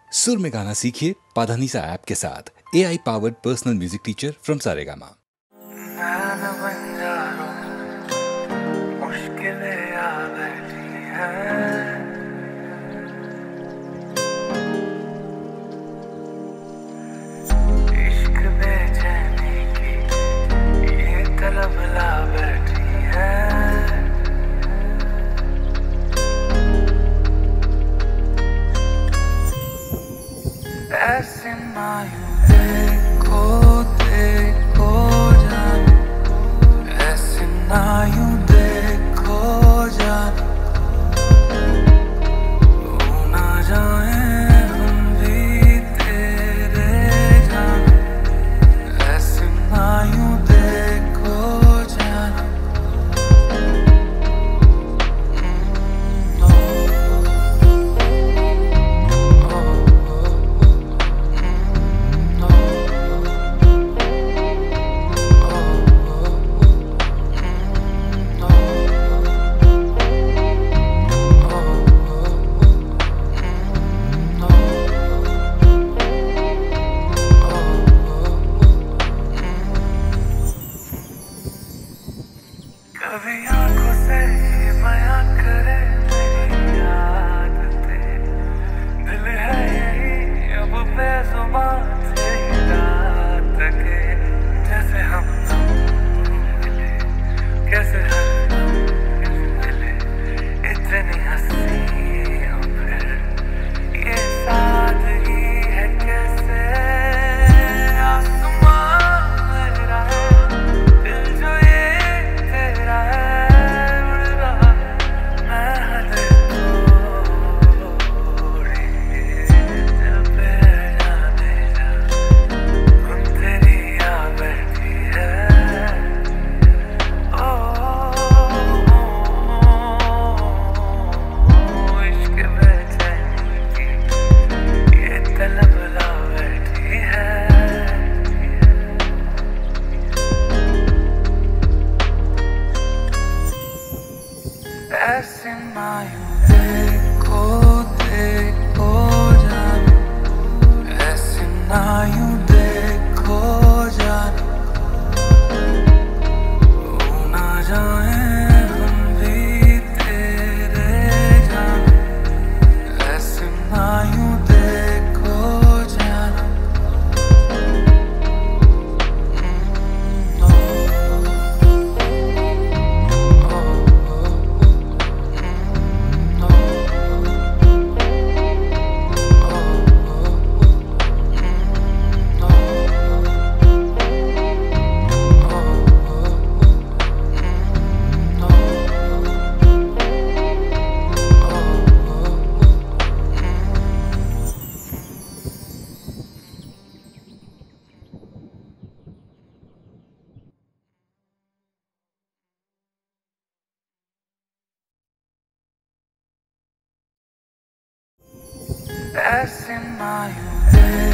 सुर में गाना सीखिए पाधानीसा ऐप के साथ। AI powered personal music teacher from Saregama. मुश्किलें आ बैठी हैं, इश्क बेचैनी की ये तलब ला बैठी है। ऐसे मायूं देखो देखो जान, ऐसे मायूं देखो जान, तू ना जाए हम भी तेरे जान। ऐसे मायूं देखो जान, कभी आंखों से ये बयां करे मेरी आदतें, दिल है यही अब बेजुबान से रात के। जैसे हम मिले, कैसे हर मिले, इतनी हंसी हो फिर ये सादगी है कैसे। आसमां मेरा है, दिल जो ये तेरा है, उड़ रहा मैं हद तोड़े दिल पे जाने जा, धुन तेरी आ बैठी है। ओ इश्क बेचैनी की ये तलब ला बैठी है। ऐसे मायूं देखो देखो जान, ऐसे मायूं देखो जान, तू ना जाए हम भी तेरे जान। ऐसे मायूं देखो जान, ऐसे मायूं